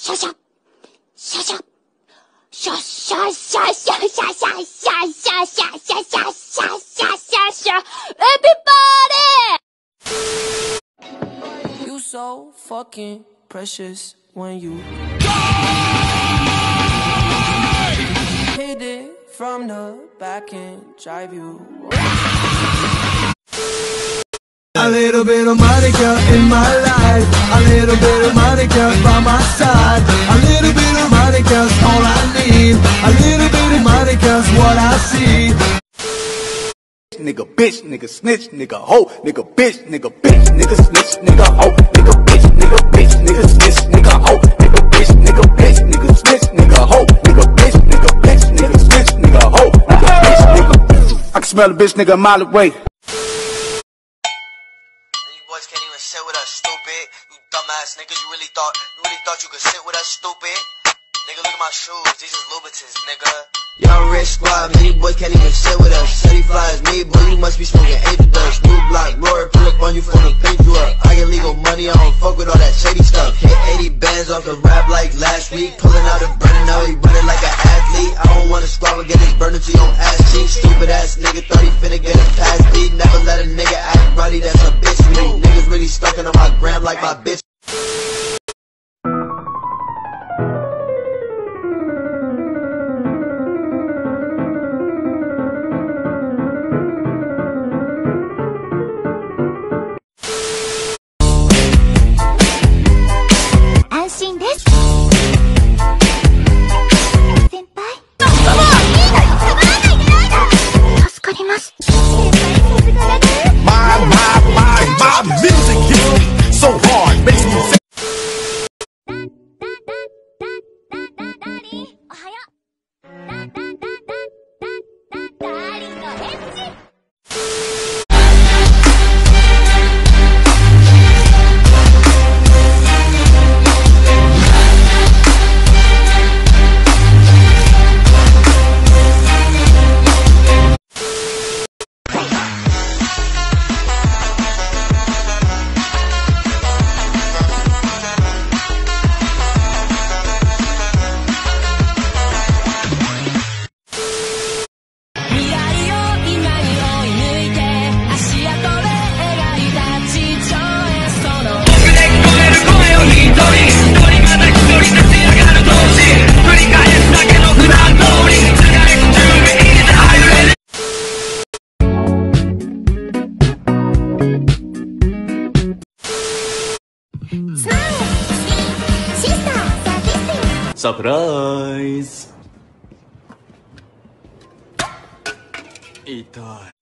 シャシャシャシャシャシャシャシャシャシャシャシャシャシャシャシャシャシャ Everybody! You so fucking precious when you hit it from the back and drive you. A little bit of Monica in my life, a little bit of Monica by my side, a little bit of Monica's all I need, a little bit of Monica's what I see. Nigga bitch, nigga snitch, nigga hoe, nigga bitch, nigga snitch, nigga hoe, nigga bitch, nigga snitch, nigga hoe, nigga bitch, nigga snitch, nigga hoe, nigga bitch, nigga snitch, nigga hoe, nigga bitch, nigga. I can smell a bitch nigga a mile away. Boys can't even sit with us, stupid. You dumbass niggas, you really thought you could sit with us, stupid? Nigga, look at my shoes, these is Louboutins, nigga. Young rich squad, many boys can't even sit with us. Said he fly as me, boy, you must be smoking angel dust. Blue block, Rory, pull up on you for the paint you up. I get legal money, I don't fuck with all that shady stuff. Hit 80 bands off the rap like last week. Pulling out and burning, now he running like an athlete. I don't wanna squab and get this burner to your ass cheek. Stupid ass nigga, thought he finna get a pass beat. Never let a nigga act ruddy, that's a bitch move. Niggas really stuck on my gram like my bitch. My music hits so hard, makes me sayサプライズ。痛い。